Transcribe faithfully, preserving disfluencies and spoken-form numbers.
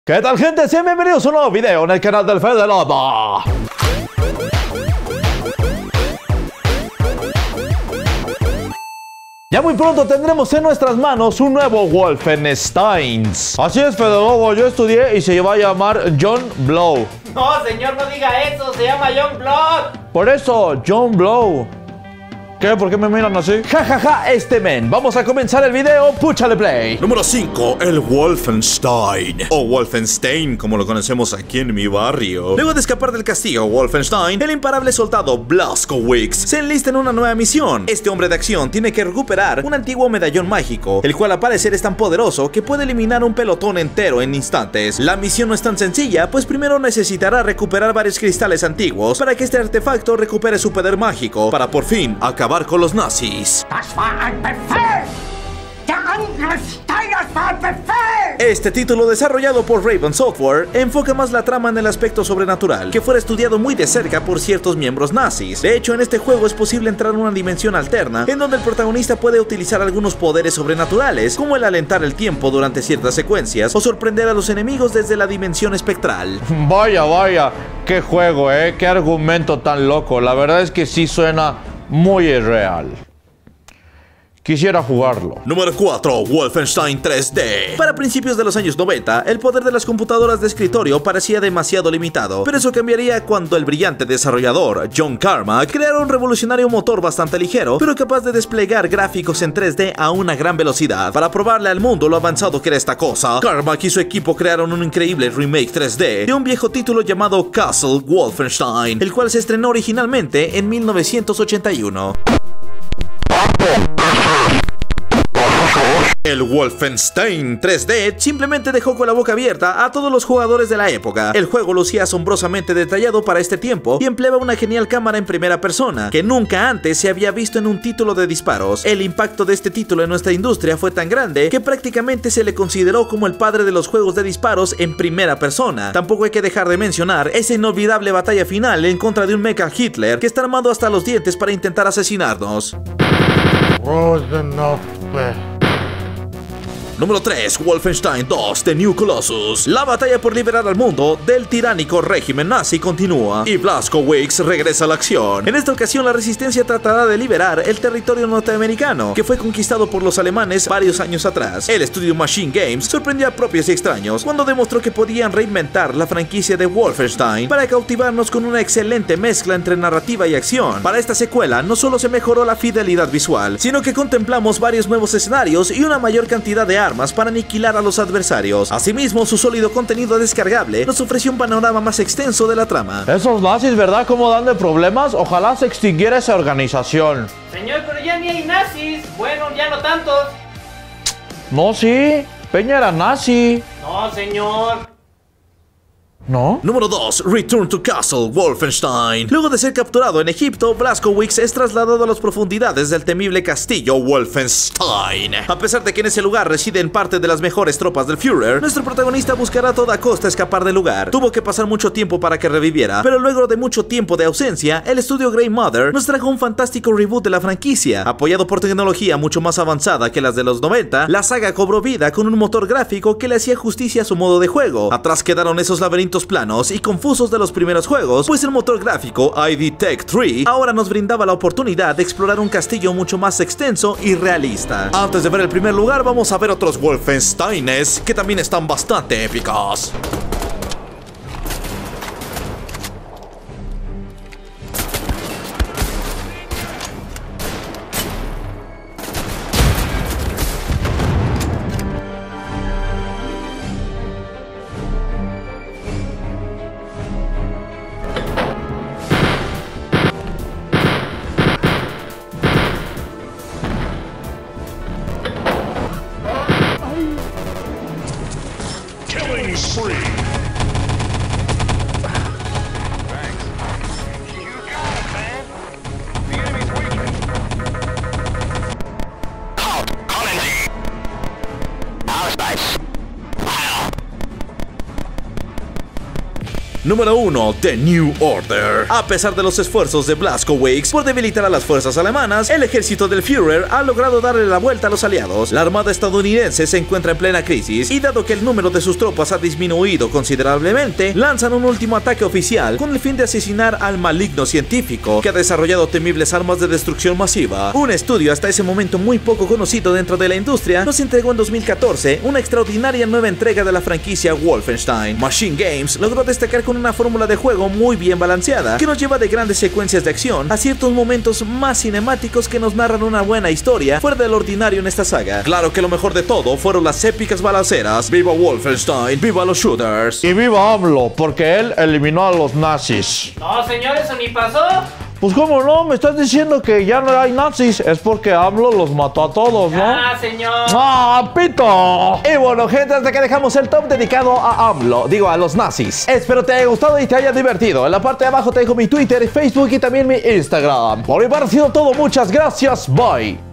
¿Qué tal, gente? Sean bienvenidos a un nuevo video en el canal del Fede Lobo. Ya muy pronto tendremos en nuestras manos un nuevo Wolfenstein. Así es, Fede Lobo, yo estudié y se va a llamar John Blow. No, señor, no diga eso, se llama John Blood. Por eso, John Blow. ¿Qué? ¿Por qué me miran así? Ja, ja, ja, este men. Vamos a comenzar el video, púchale play. Número cinco, el Wolfenstein, o Wolfenstein, como lo conocemos aquí en mi barrio. Luego de escapar del castillo Wolfenstein, el imparable soldado Blazkowicz se enlista en una nueva misión. Este hombre de acción tiene que recuperar un antiguo medallón mágico, el cual al parecer es tan poderoso que puede eliminar un pelotón entero en instantes. La misión no es tan sencilla, pues primero necesitará recuperar varios cristales antiguos para que este artefacto recupere su poder mágico, para por fin acabar con los nazis. Este título, desarrollado por Raven Software, enfoca más la trama en el aspecto sobrenatural, que fuera estudiado muy de cerca por ciertos miembros nazis. De hecho, en este juego es posible entrar en una dimensión alterna, en donde el protagonista puede utilizar algunos poderes sobrenaturales, como el alentar el tiempo durante ciertas secuencias, o sorprender a los enemigos desde la dimensión espectral. Vaya, vaya, qué juego, eh, qué argumento tan loco. La verdad es que sí suena muy irreal. Quisiera jugarlo. Número cuatro, Wolfenstein tres D. Para principios de los años noventa, el poder de las computadoras de escritorio parecía demasiado limitado, pero eso cambiaría cuando el brillante desarrollador John Carmack creara un revolucionario motor bastante ligero, pero capaz de desplegar gráficos en tres D a una gran velocidad. Para probarle al mundo lo avanzado que era esta cosa, Carmack y su equipo crearon un increíble remake tres D de un viejo título llamado Castle Wolfenstein, el cual se estrenó originalmente en mil novecientos ochenta y uno. El Wolfenstein tres D simplemente dejó con la boca abierta a todos los jugadores de la época. El juego lucía asombrosamente detallado para este tiempo y empleaba una genial cámara en primera persona, que nunca antes se había visto en un título de disparos. El impacto de este título en nuestra industria fue tan grande que prácticamente se le consideró como el padre de los juegos de disparos en primera persona. Tampoco hay que dejar de mencionar esa inolvidable batalla final en contra de un mecha Hitler que está armado hasta los dientes para intentar asesinarnos. Número tres, Wolfenstein dos, The New Colossus. La batalla por liberar al mundo del tiránico régimen nazi continúa y Blazkowicz regresa a la acción. En esta ocasión la resistencia tratará de liberar el territorio norteamericano, que fue conquistado por los alemanes varios años atrás. El estudio Machine Games sorprendió a propios y extraños cuando demostró que podían reinventar la franquicia de Wolfenstein para cautivarnos con una excelente mezcla entre narrativa y acción. Para esta secuela no solo se mejoró la fidelidad visual, sino que contemplamos varios nuevos escenarios y una mayor cantidad de armas para aniquilar a los adversarios. Asimismo, su sólido contenido descargable nos ofreció un panorama más extenso de la trama. Esos nazis, ¿verdad? ¿Cómo dan de problemas? Ojalá se extinguiera esa organización. Señor, pero ya ni hay nazis. Bueno, ya no tantos. No, sí. Peña era nazi. No, señor. ¿No? Número dos, Return to Castle Wolfenstein. Luego de ser capturado en Egipto, Blazkowicz es trasladado a las profundidades del temible castillo Wolfenstein. A pesar de que en ese lugar residen parte de las mejores tropas del Führer, nuestro protagonista buscará a toda costa escapar del lugar. Tuvo que pasar mucho tiempo para que reviviera, pero luego de mucho tiempo de ausencia, el estudio Grey Mother nos trajo un fantástico reboot de la franquicia. Apoyado por tecnología mucho más avanzada que las de los noventa, la saga cobró vida con un motor gráfico que le hacía justicia a su modo de juego. Atrás quedaron esos laberintos planos y confusos de los primeros juegos, pues el motor gráfico I D Tech tres ahora nos brindaba la oportunidad de explorar un castillo mucho más extenso y realista. Antes de ver el primer lugar, vamos a ver otros Wolfensteines que también están bastante épicos. Killing spree. Número uno. The New Order. A pesar de los esfuerzos de Blazkowicz por debilitar a las fuerzas alemanas, el ejército del Führer ha logrado darle la vuelta a los aliados. La armada estadounidense se encuentra en plena crisis y dado que el número de sus tropas ha disminuido considerablemente, lanzan un último ataque oficial con el fin de asesinar al maligno científico que ha desarrollado temibles armas de destrucción masiva. Un estudio hasta ese momento muy poco conocido dentro de la industria nos entregó en dos mil catorce una extraordinaria nueva entrega de la franquicia Wolfenstein. Machine Games logró destacar con una fórmula de juego muy bien balanceada que nos lleva de grandes secuencias de acción a ciertos momentos más cinemáticos que nos narran una buena historia fuera del ordinario en esta saga. Claro que lo mejor de todo fueron las épicas balaceras. ¡Viva Wolfenstein! ¡Viva los shooters! Y viva AMLO, porque él eliminó a los nazis. No, señor, eso ni pasó. Pues cómo no, me estás diciendo que ya no hay nazis. Es porque AMLO los mató a todos, ¿no? Ah, señor. ¡Ah, pito! Y bueno, gente, hasta que dejamos el top dedicado a AMLO, digo a los nazis. Espero te haya gustado y te haya divertido. En la parte de abajo te dejo mi Twitter, Facebook y también mi Instagram. Por mi parte ha sido todo, muchas gracias, bye.